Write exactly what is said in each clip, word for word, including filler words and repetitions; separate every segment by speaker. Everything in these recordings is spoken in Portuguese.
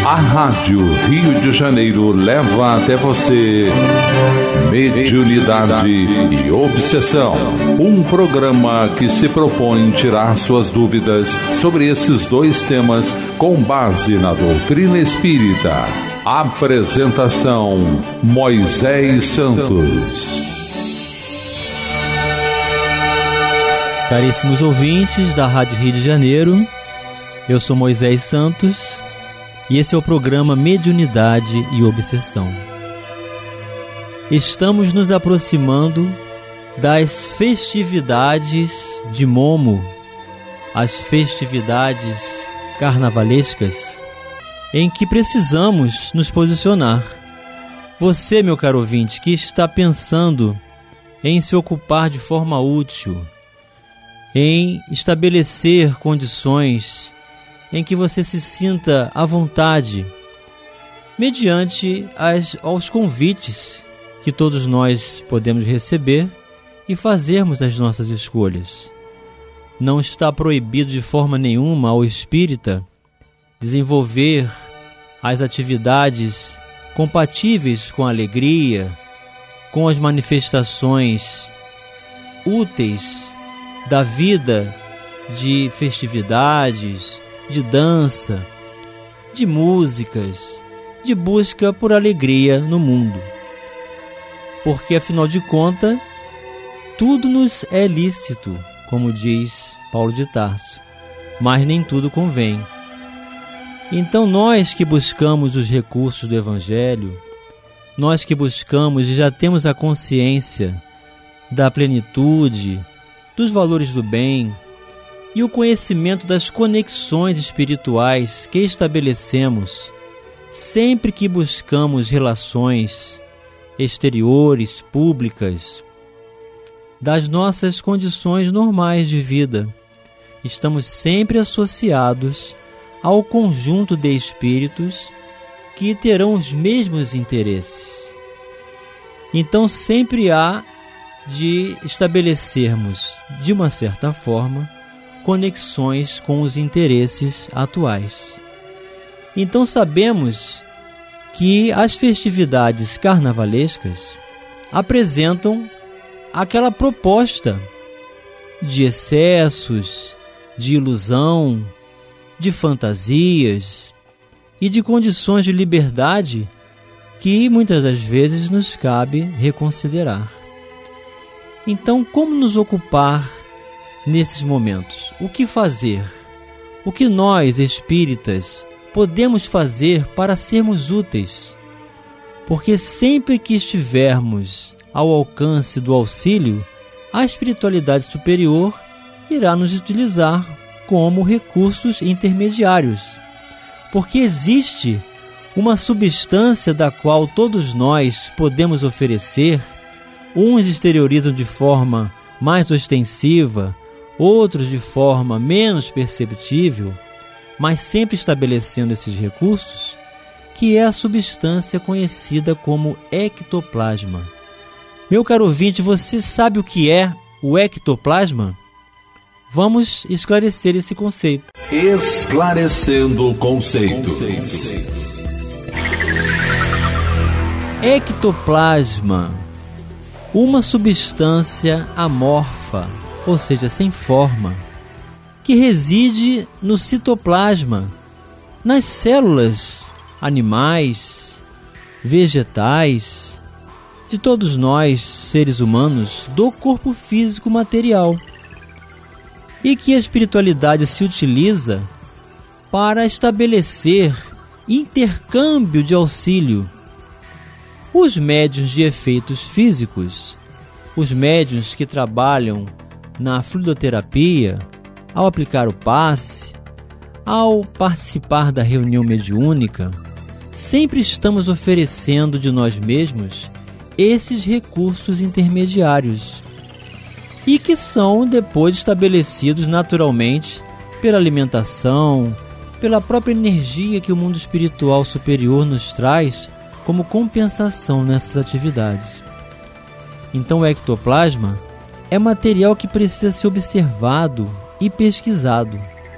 Speaker 1: A Rádio Rio de Janeiro leva até você Mediunidade e Obsessão, um programa que se propõe tirar suas dúvidas sobre esses dois temas com base na doutrina espírita. Apresentação: Moisés Santos.
Speaker 2: Caríssimos ouvintes da Rádio Rio de Janeiro, eu sou Moisés Santos e esse é o programa Mediunidade e Obsessão. Estamos nos aproximando das festividades de Momo, as festividades carnavalescas, em que precisamos nos posicionar. Você, meu caro ouvinte, que está pensando em se ocupar de forma útil, em estabelecer condições em que você se sinta à vontade, mediante as, aos convites que todos nós podemos receber e fazermos as nossas escolhas. Não está proibido de forma nenhuma ao espírita desenvolver as atividades compatíveis com a alegria, com as manifestações úteis da vida, de festividades, de dança, de músicas, de busca por alegria no mundo. Porque, afinal de contas, tudo nos é lícito, como diz Paulo de Tarso, mas nem tudo convém. Então, nós que buscamos os recursos do Evangelho, nós que buscamos e já temos a consciência da plenitude, dos valores do bem e o conhecimento das conexões espirituais que estabelecemos sempre que buscamos relações exteriores, públicas, das nossas condições normais de vida. Estamos sempre associados ao conjunto de espíritos que terão os mesmos interesses. Então sempre há de estabelecermos, de uma certa forma, conexões com os interesses atuais. Então sabemos que as festividades carnavalescas apresentam aquela proposta de excessos, de ilusão, de fantasias e de condições de liberdade que muitas das vezes nos cabe reconsiderar. Então, como nos ocupar nesses momentos? O que fazer? O que nós, espíritas, podemos fazer para sermos úteis? Porque sempre que estivermos ao alcance do auxílio, a espiritualidade superior irá nos utilizar como recursos intermediários. Porque existe uma substância da qual todos nós podemos oferecer. Uns exteriorizam de forma mais ostensiva, outros de forma menos perceptível, mas sempre estabelecendo esses recursos, que é a substância conhecida como ectoplasma. Meu caro ouvinte, você sabe o que é o ectoplasma? Vamos esclarecer esse conceito.
Speaker 1: Esclarecendo conceitos.
Speaker 2: Ectoplasma, uma substância amorfa, ou seja, sem forma, que reside no citoplasma, nas células animais, vegetais, de todos nós, seres humanos, do corpo físico material, e que a espiritualidade se utiliza para estabelecer intercâmbio de auxílio. Os médiuns de efeitos físicos, os médiuns que trabalham na fluidoterapia, ao aplicar o passe, ao participar da reunião mediúnica, sempre estamos oferecendo de nós mesmos esses recursos intermediários e que são depois estabelecidos naturalmente pela alimentação, pela própria energia que o mundo espiritual superior nos traz como compensação nessas atividades. Então o ectoplasma é material que precisa ser observado e pesquisado.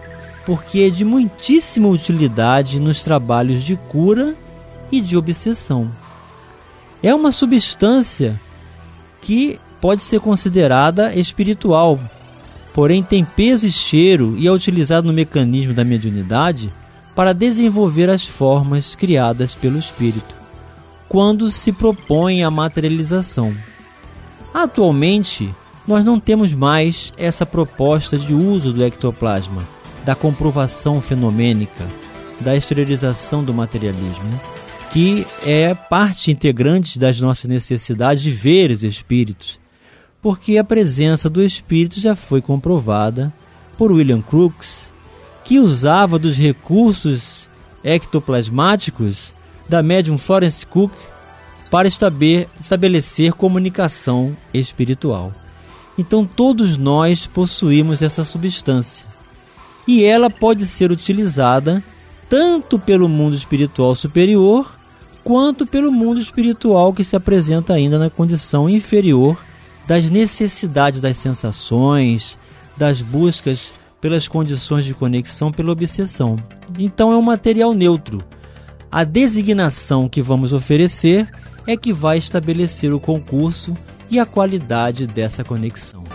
Speaker 2: porque é de muitíssima utilidade nos trabalhos de cura e de obsessão. É uma substância que pode ser considerada espiritual, porém tem peso e cheiro e é utilizado no mecanismo da mediunidade para desenvolver as formas criadas pelo espírito, quando se propõe a materialização. Atualmente, nós não temos mais essa proposta de uso do ectoplasma, da comprovação fenomênica, da exteriorização do materialismo, que é parte integrante das nossas necessidades de ver os espíritos, porque a presença do espírito já foi comprovada por William Crookes, que usava dos recursos ectoplasmáticos da médium Florence Cook para estabelecer comunicação espiritual. Então todos nós possuímos essa substância e ela pode ser utilizada tanto pelo mundo espiritual superior quanto pelo mundo espiritual que se apresenta ainda na condição inferior das necessidades das sensações, das buscas pelas condições de conexão, pela obsessão. Então é um material neutro. A designação que vamos oferecer é que vai estabelecer o concurso e a qualidade dessa conexão.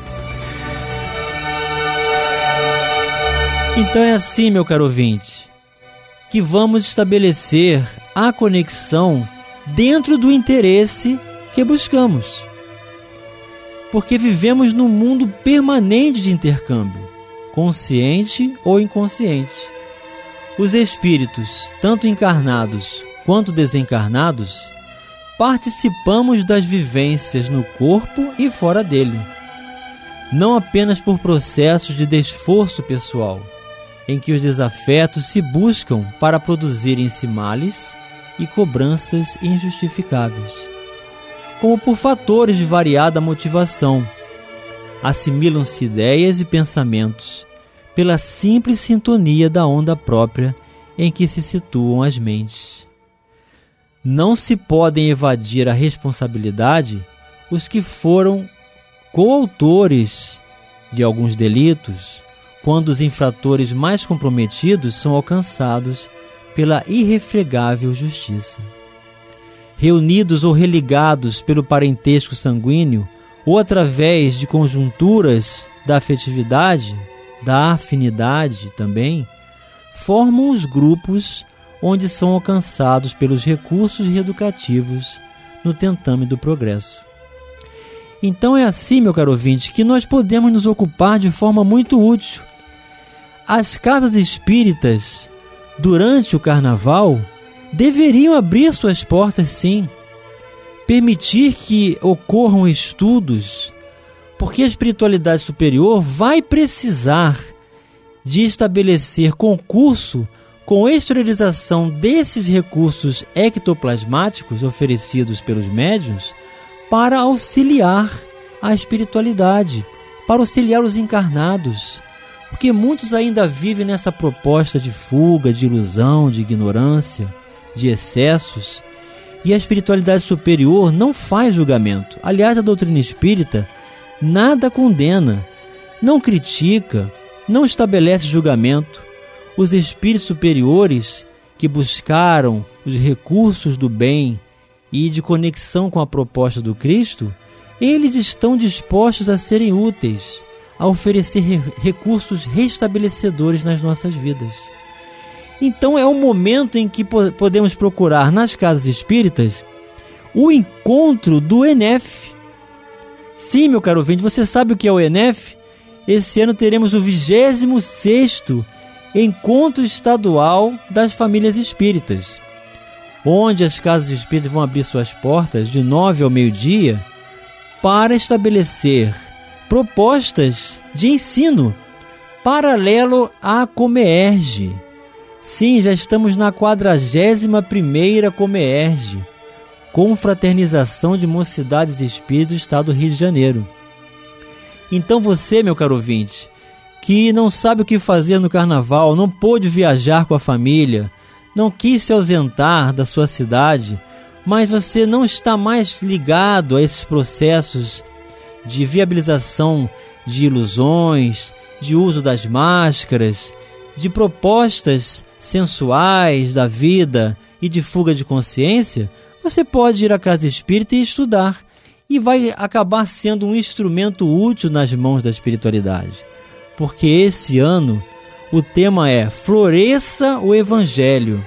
Speaker 2: Então é assim, meu caro ouvinte, que vamos estabelecer a conexão dentro do interesse que buscamos. Porque vivemos num mundo permanente de intercâmbio, consciente ou inconsciente. Os espíritos, tanto encarnados quanto desencarnados, participamos das vivências no corpo e fora dele, não apenas por processos de desforço pessoal, em que os desafetos se buscam para produzirem-se males e cobranças injustificáveis, como por fatores de variada motivação. Assimilam-se ideias e pensamentos pela simples sintonia da onda própria em que se situam as mentes. Não se podem evadir a responsabilidade os que foram coautores de alguns delitos, quando os infratores mais comprometidos são alcançados pela irrefregável justiça. Reunidos ou religados pelo parentesco sanguíneo, ou através de conjunturas da afetividade, da afinidade também, formam os grupos onde são alcançados pelos recursos reeducativos no tentame do progresso. Então é assim, meu caro ouvinte, que nós podemos nos ocupar de forma muito útil. As casas espíritas, durante o carnaval, deveriam abrir suas portas, sim, permitir que ocorram estudos, porque a espiritualidade superior vai precisar de estabelecer concurso com exteriorização desses recursos ectoplasmáticos oferecidos pelos médiuns para auxiliar a espiritualidade, para auxiliar os encarnados, porque muitos ainda vivem nessa proposta de fuga, de ilusão, de ignorância, de excessos, e a espiritualidade superior não faz julgamento. Aliás, a doutrina espírita nada condena, não critica, não estabelece julgamento. Os espíritos superiores que buscaram os recursos do bem e de conexão com a proposta do Cristo, eles estão dispostos a serem úteis, a oferecer re- recursos restabelecedores nas nossas vidas. Então é um momento em que po- podemos procurar nas casas espíritas o encontro do E N E F. Sim, meu caro ouvinte, você sabe o que é o E N E F? Esse ano teremos o vigésimo sexto Encontro Estadual das Famílias Espíritas, onde as casas espíritas vão abrir suas portas de nove ao meio-dia para estabelecer propostas de ensino paralelo à Comerge. Sim, já estamos na quadragésima primeira Comerge, Confraternização de Mocidades Espíritas do Estado do Rio de Janeiro. Então você, meu caro ouvinte, que não sabe o que fazer no carnaval, não pôde viajar com a família, não quis se ausentar da sua cidade, mas você não está mais ligado a esses processos de viabilização de ilusões, de uso das máscaras, de propostas sensuais da vida e de fuga de consciência, você pode ir à casa espírita e estudar, e vai acabar sendo um instrumento útil nas mãos da espiritualidade. Porque esse ano o tema é Floresça o Evangelho,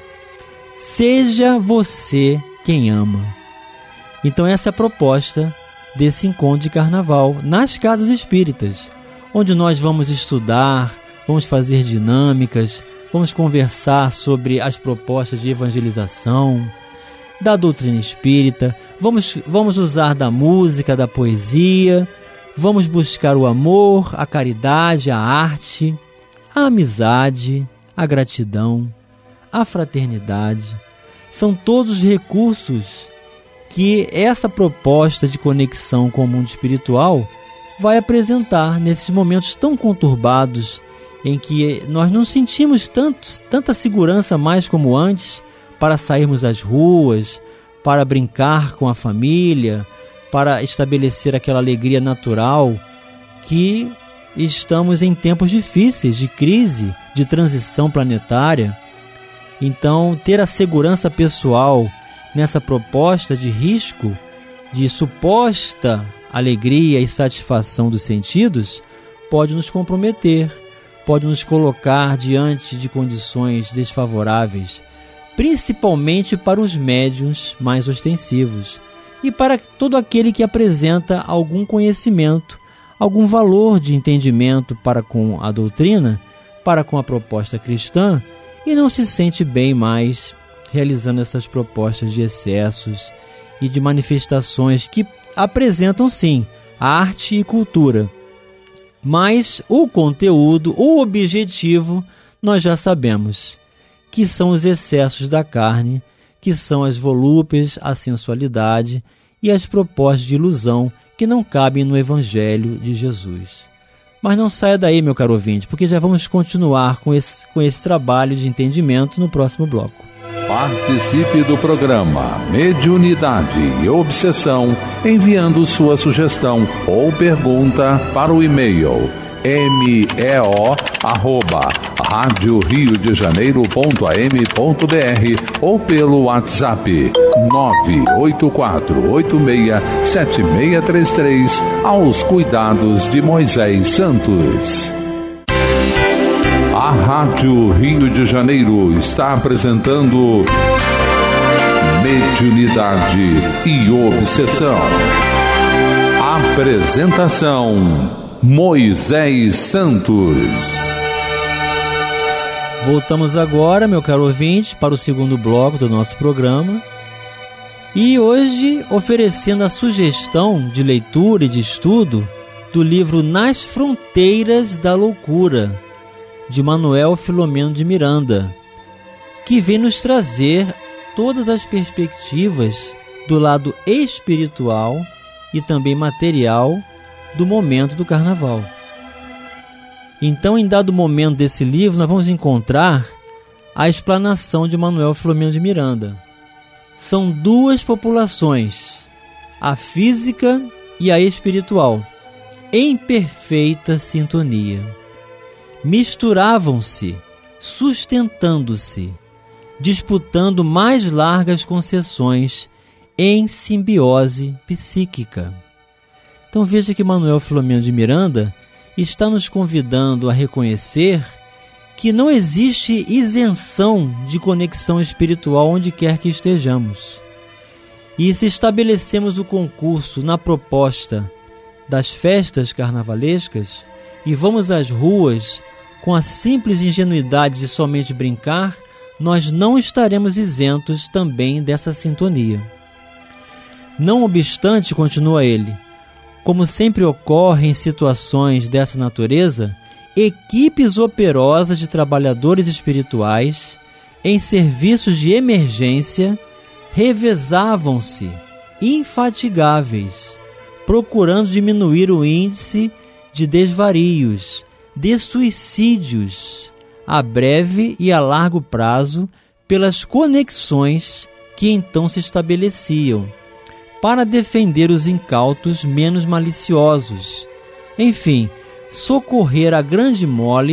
Speaker 2: seja você quem ama. Então essa é a proposta desse encontro de carnaval nas casas espíritas, onde nós vamos estudar, vamos fazer dinâmicas, vamos conversar sobre as propostas de evangelização, da doutrina espírita, vamos, vamos usar da música, da poesia, vamos buscar o amor, a caridade, a arte, a amizade, a gratidão, a fraternidade. São todos recursos que essa proposta de conexão com o mundo espiritual vai apresentar nesses momentos tão conturbados em que nós não sentimos tanto, tanta segurança mais como antes para sairmos às ruas, para brincar com a família, para estabelecer aquela alegria natural, que estamos em tempos difíceis, de crise, de transição planetária. Então, ter a segurança pessoal nessa proposta de risco, de suposta alegria e satisfação dos sentidos, pode nos comprometer, pode nos colocar diante de condições desfavoráveis, principalmente para os médiuns mais ostensivos e para todo aquele que apresenta algum conhecimento, algum valor de entendimento para com a doutrina, para com a proposta cristã, e não se sente bem mais realizando essas propostas de excessos e de manifestações que apresentam, sim, arte e cultura. Mas o conteúdo, o objetivo, nós já sabemos, que são os excessos da carne, que são as volúpias, a sensualidade e as propostas de ilusão que não cabem no Evangelho de Jesus. Mas não saia daí, meu caro ouvinte, porque já vamos continuar com esse, com esse trabalho de entendimento no próximo bloco.
Speaker 1: Participe do programa Mediunidade e Obsessão enviando sua sugestão ou pergunta para o e-mail meo arroba rádio rio de janeiro ponto a m ponto b r ou pelo WhatsApp nove oito quatro oito seis sete seis três três aos cuidados de Moisés Santos. A Rádio Rio de Janeiro está apresentando Mediunidade e Obsessão. Apresentação Moisés Santos.
Speaker 2: Voltamos agora, meu caro ouvinte, para o segundo bloco do nosso programa. E hoje oferecendo a sugestão de leitura e de estudo do livro Nas Fronteiras da Loucura, de Manuel Filomeno de Miranda, que vem nos trazer todas as perspectivas do lado espiritual e também material do momento do carnaval. Então, em dado momento desse livro, nós vamos encontrar a explanação de Manuel Filomeno de Miranda. São duas populações, a física e a espiritual, em perfeita sintonia. Misturavam-se, sustentando-se, disputando mais largas concessões em simbiose psíquica. Então veja que Manuel Filomeno de Miranda está nos convidando a reconhecer que não existe isenção de conexão espiritual onde quer que estejamos. E se estabelecemos o concurso na proposta das festas carnavalescas e vamos às ruas com a simples ingenuidade de somente brincar, nós não estaremos isentos também dessa sintonia. Não obstante, continua ele, como sempre ocorre em situações dessa natureza, equipes operosas de trabalhadores espirituais em serviços de emergência revezavam-se, infatigáveis, procurando diminuir o índice de desvarios, de suicídios, a breve e a largo prazo, pelas conexões que então se estabeleciam, para defender os incautos menos maliciosos. Enfim, socorrer a grande mole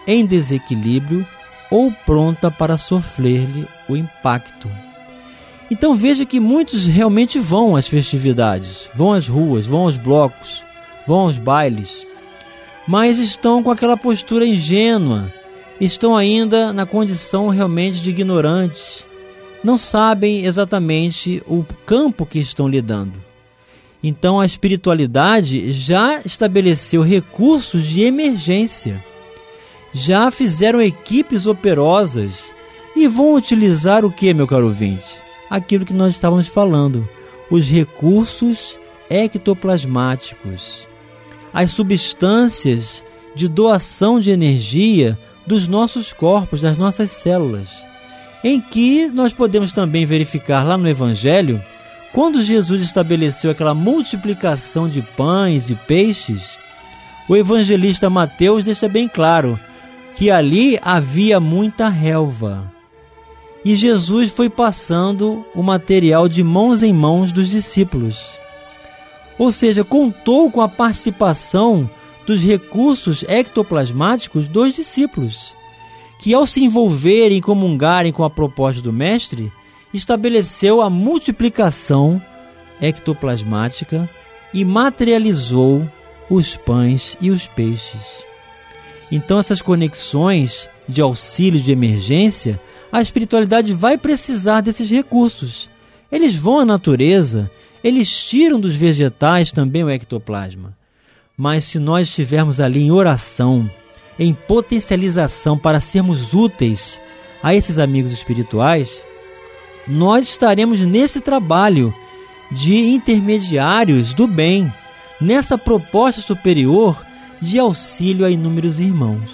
Speaker 2: em desequilíbrio ou pronta para sofrer-lhe o impacto. Então veja que muitos realmente vão às festividades, vão às ruas, vão aos blocos, vão aos bailes, mas estão com aquela postura ingênua, estão ainda na condição realmente de ignorantes, não sabem exatamente o campo que estão lidando. Então a espiritualidade já estabeleceu recursos de emergência, já fizeram equipes operosas e vão utilizar o que, meu caro ouvinte? Aquilo que nós estávamos falando, os recursos ectoplasmáticos, as substâncias de doação de energia dos nossos corpos, das nossas células, em que nós podemos também verificar lá no Evangelho, quando Jesus estabeleceu aquela multiplicação de pães e peixes, o evangelista Mateus deixa bem claro que ali havia muita relva. E Jesus foi passando o material de mãos em mãos dos discípulos. Ou seja, contou com a participação dos recursos ectoplasmáticos dos discípulos, que ao se envolverem e comungarem com a proposta do Mestre, estabeleceu a multiplicação ectoplasmática e materializou os pães e os peixes. Então essas conexões de auxílio de emergência, a espiritualidade vai precisar desses recursos. Eles vão à natureza, eles tiram dos vegetais também o ectoplasma. Mas se nós estivermos ali em oração, em potencialização para sermos úteis a esses amigos espirituais, nós estaremos nesse trabalho de intermediários do bem, nessa proposta superior de auxílio a inúmeros irmãos.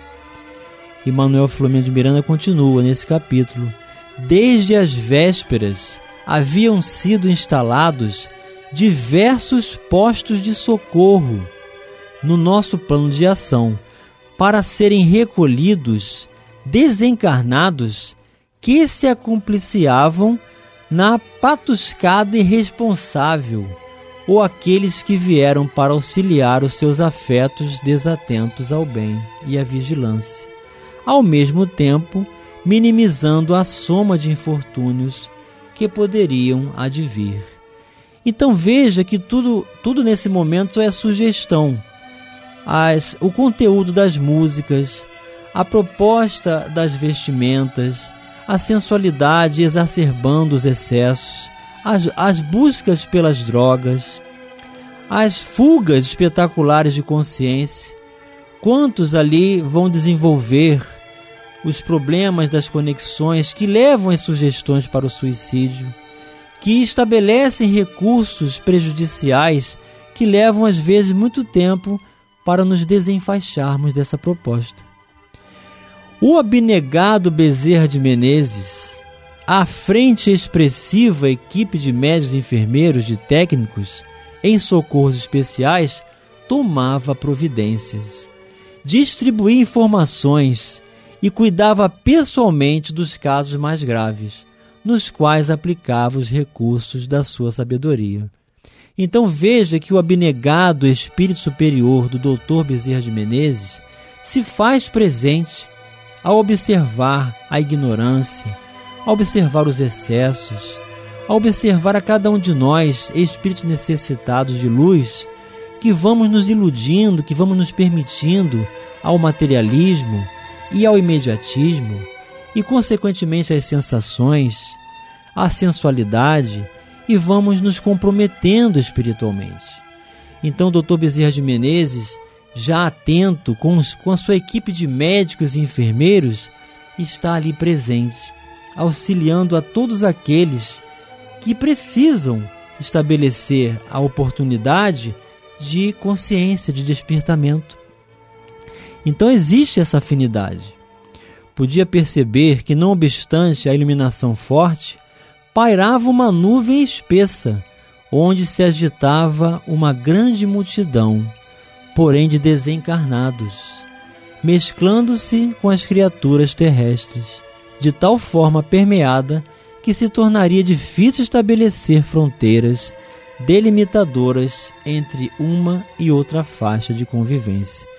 Speaker 2: E Manuel Filomeno de Miranda continua nesse capítulo. Desde as vésperas haviam sido instalados diversos postos de socorro no nosso plano de ação, para serem recolhidos desencarnados que se acompliciavam na patuscada irresponsável, ou aqueles que vieram para auxiliar os seus afetos desatentos ao bem e à vigilância, ao mesmo tempo minimizando a soma de infortúnios que poderiam advir. Então veja que tudo, tudo nesse momento é sugestão. As, o conteúdo das músicas, a proposta das vestimentas, a sensualidade exacerbando os excessos, as, as buscas pelas drogas, as fugas espetaculares de consciência. Quantos ali vão desenvolver os problemas das conexões que levam às sugestões para o suicídio, que estabelecem recursos prejudiciais que levam às vezes muito tempo para nos desenfaixarmos dessa proposta. O abnegado Bezerra de Menezes, à frente expressiva equipe de médicos e enfermeiros, de técnicos em socorros especiais, tomava providências, distribuía informações e cuidava pessoalmente dos casos mais graves, nos quais aplicava os recursos da sua sabedoria. Então veja que o abnegado espírito superior do doutor Bezerra de Menezes se faz presente ao observar a ignorância, ao observar os excessos, ao observar a cada um de nós, espíritos necessitados de luz, que vamos nos iludindo, que vamos nos permitindo ao materialismo e ao imediatismo, e consequentemente às sensações, à sensualidade, e vamos nos comprometendo espiritualmente. Então o doutor Bezerra de Menezes, já atento com, os, com a sua equipe de médicos e enfermeiros, está ali presente, auxiliando a todos aqueles que precisam estabelecer a oportunidade de consciência, de despertamento. Então existe essa afinidade. Podia perceber que, não obstante a iluminação forte, pairava uma nuvem espessa, onde se agitava uma grande multidão, porém de desencarnados, mesclando-se com as criaturas terrestres, de tal forma permeada que se tornaria difícil estabelecer fronteiras delimitadoras entre uma e outra faixa de convivência.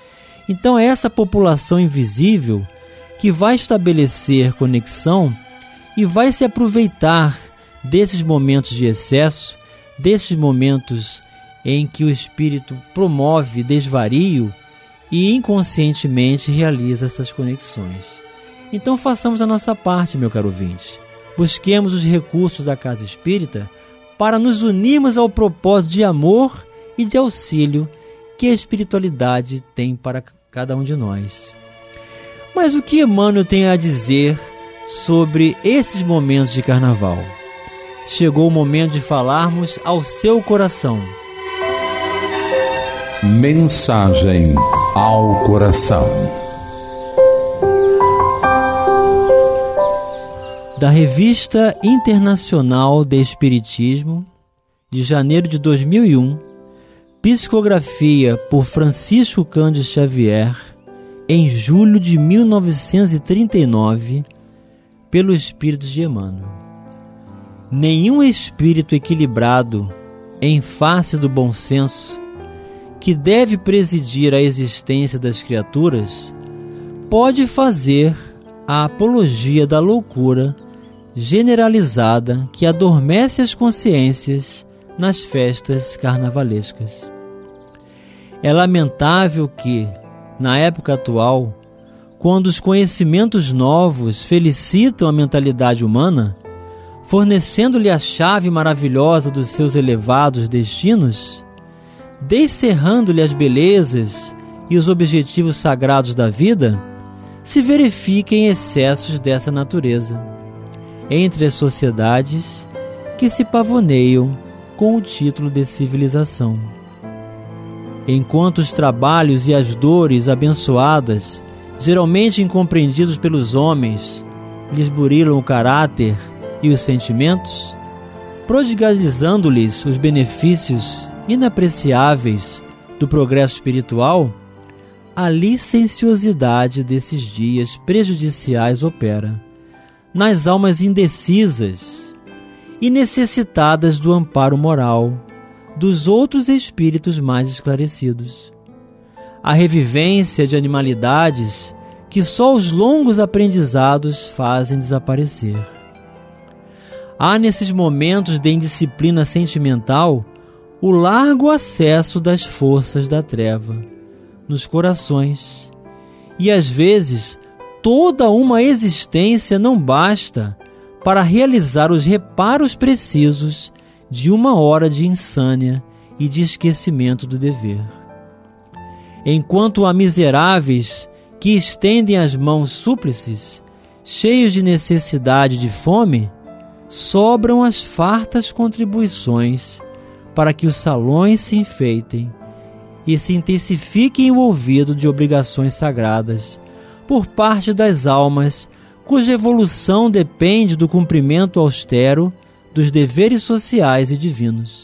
Speaker 2: Então é essa população invisível que vai estabelecer conexão e vai se aproveitar desses momentos de excesso, desses momentos em que o espírito promove desvario e inconscientemente realiza essas conexões. Então façamos a nossa parte, meu caro ouvinte. Busquemos os recursos da Casa Espírita para nos unirmos ao propósito de amor e de auxílio que a espiritualidade tem para cada um de nós. Mas o que Emmanuel tem a dizer sobre esses momentos de carnaval? Chegou o momento de falarmos ao seu coração.
Speaker 1: Mensagem ao coração.
Speaker 2: Da Revista Internacional de Espiritismo, de janeiro de dois mil e um, psicografia por Francisco Cândido Xavier, em julho de mil novecentos e trinta e nove, pelo Espírito de Emmanuel. Nenhum espírito equilibrado, em face do bom senso, que deve presidir a existência das criaturas, pode fazer a apologia da loucura generalizada que adormece as consciências nas festas carnavalescas. É lamentável que, na época atual, quando os conhecimentos novos felicitam a mentalidade humana, fornecendo-lhe a chave maravilhosa dos seus elevados destinos, descerrando-lhe as belezas e os objetivos sagrados da vida, se verifiquem excessos dessa natureza entre as sociedades que se pavoneiam com o título de civilização. Enquanto os trabalhos e as dores abençoadas, geralmente incompreendidos pelos homens, lhes burilam o caráter e os sentimentos, prodigalizando-lhes os benefícios inapreciáveis do progresso espiritual, a licenciosidade desses dias prejudiciais opera nas almas indecisas e necessitadas do amparo moral dos outros espíritos mais esclarecidos. A revivência de animalidades que só os longos aprendizados fazem desaparecer. Há nesses momentos de indisciplina sentimental o largo acesso das forças da treva nos corações, e às vezes toda uma existência não basta para realizar os reparos precisos de uma hora de insânia e de esquecimento do dever. Enquanto há miseráveis que estendem as mãos súplices, cheios de necessidade e de fome, sobram as fartas contribuições para que os salões se enfeitem e se intensifiquem o ouvido de obrigações sagradas por parte das almas cuja evolução depende do cumprimento austero dos deveres sociais e divinos.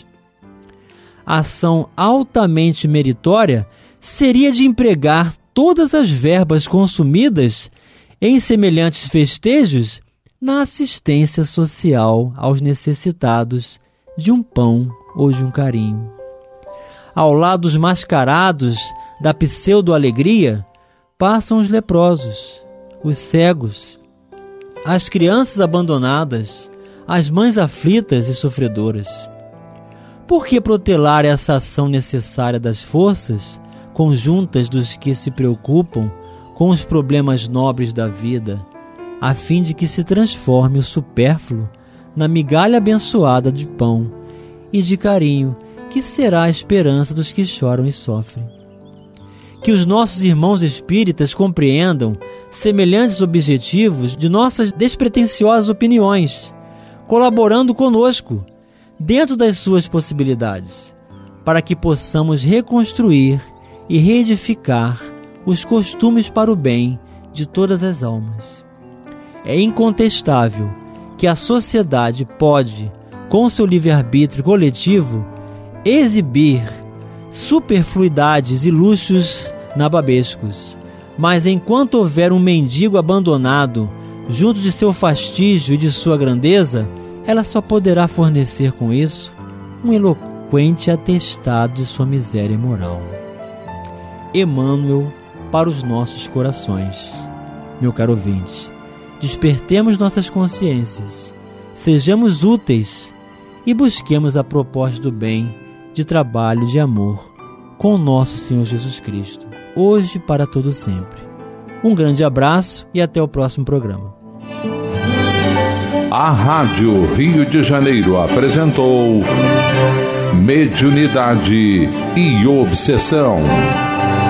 Speaker 2: A ação altamente meritória seria de empregar todas as verbas consumidas em semelhantes festejos na assistência social aos necessitados de um pão ou de um carinho. Ao lado dos mascarados da pseudo-alegria, passam os leprosos, os cegos, as crianças abandonadas, as mães aflitas e sofredoras. Por que protelar essa ação necessária das forças conjuntas dos que se preocupam com os problemas nobres da vida, a fim de que se transforme o supérfluo na migalha abençoada de pão e de carinho que será a esperança dos que choram e sofrem? Que os nossos irmãos espíritas compreendam semelhantes objetivos de nossas despretensiosas opiniões, colaborando conosco, dentro das suas possibilidades, para que possamos reconstruir e reedificar os costumes para o bem de todas as almas. É incontestável que a sociedade pode, com seu livre-arbítrio coletivo, exibir superfluidades e luxos nababescos, mas enquanto houver um mendigo abandonado junto de seu fastígio e de sua grandeza, ela só poderá fornecer com isso um eloquente atestado de sua miséria moral. Emmanuel, para os nossos corações. Meu caro ouvinte, despertemos nossas consciências, sejamos úteis e busquemos a proposta do bem, de trabalho, de amor, com o nosso Senhor Jesus Cristo, hoje e para todo sempre. Um grande abraço e até o próximo programa.
Speaker 1: A Rádio Rio de Janeiro apresentou Mediunidade e Obsessão.